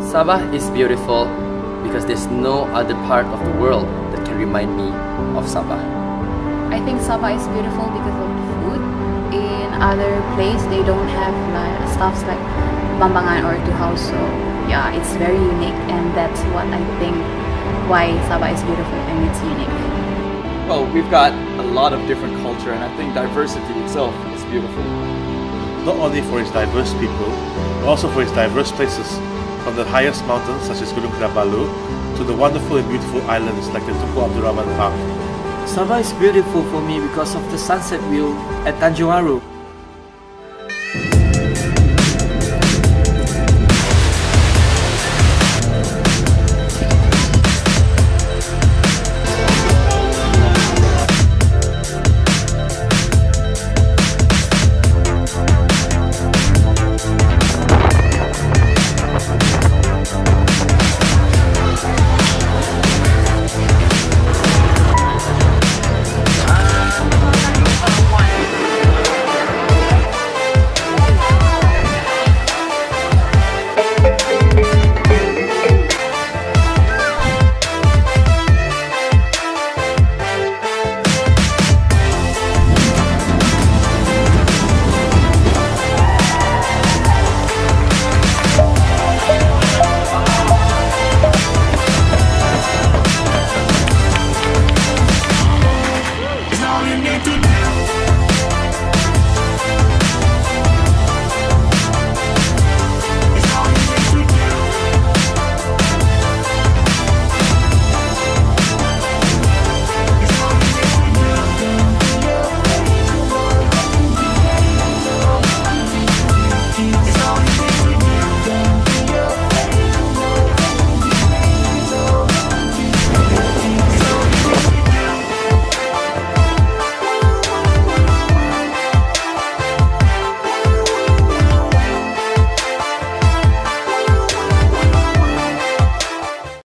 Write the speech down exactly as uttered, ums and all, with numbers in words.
Sabah is beautiful because there's no other part of the world that can remind me of Sabah. I think Sabah is beautiful because of the food. In other places, they don't have like stuffs like Bambangan or Tuhaw, so yeah, it's very unique, and that's what I think why Sabah is beautiful and it's unique. Well, we've got a lot of different culture, and I think diversity itself is beautiful. Not only for its diverse people, but also for its diverse places, from the highest mountains such as Gunung Kinabalu to the wonderful and beautiful islands like the Tunku Abdul Rahman Park. Sabah is beautiful for me because of the sunset view at Tanjung Aru.